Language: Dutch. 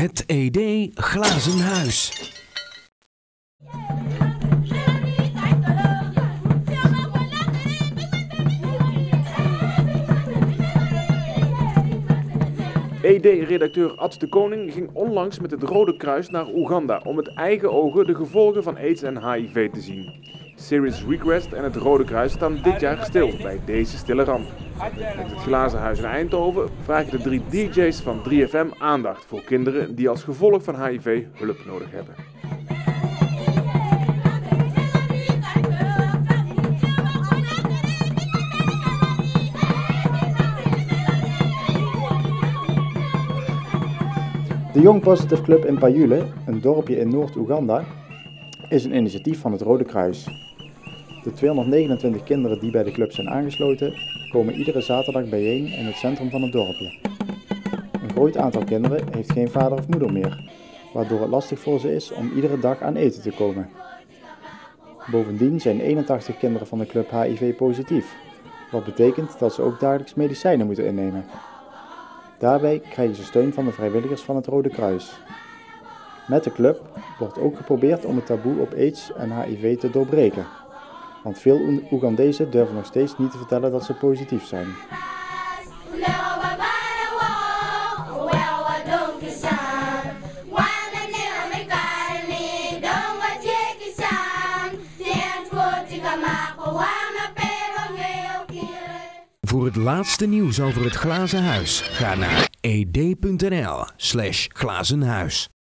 Het ED Glazen Huis. ED-redacteur Ad de Koning ging onlangs met het Rode Kruis naar Oeganda om met eigen ogen de gevolgen van aids en HIV te zien. Serious Request en het Rode Kruis staan dit jaar stil bij deze stille ramp. Met het Glazen Huis in Eindhoven vragen de 3 DJ's van 3FM aandacht voor kinderen die als gevolg van HIV hulp nodig hebben. De Young Positive Club in Payule, een dorpje in Noord-Oeganda, is een initiatief van het Rode Kruis. De 229 kinderen die bij de club zijn aangesloten, komen iedere zaterdag bijeen in het centrum van het dorpje. Een groot aantal kinderen heeft geen vader of moeder meer, waardoor het lastig voor ze is om iedere dag aan eten te komen. Bovendien zijn 81 kinderen van de club HIV-positief, wat betekent dat ze ook dagelijks medicijnen moeten innemen. Daarbij krijgen ze steun van de vrijwilligers van het Rode Kruis. Met de club wordt ook geprobeerd om het taboe op aids en HIV te doorbreken. Want veel Oegandezen durven nog steeds niet te vertellen dat ze positief zijn. Voor het laatste nieuws over het Glazen Huis ga naar ed.nl/glazenhuis.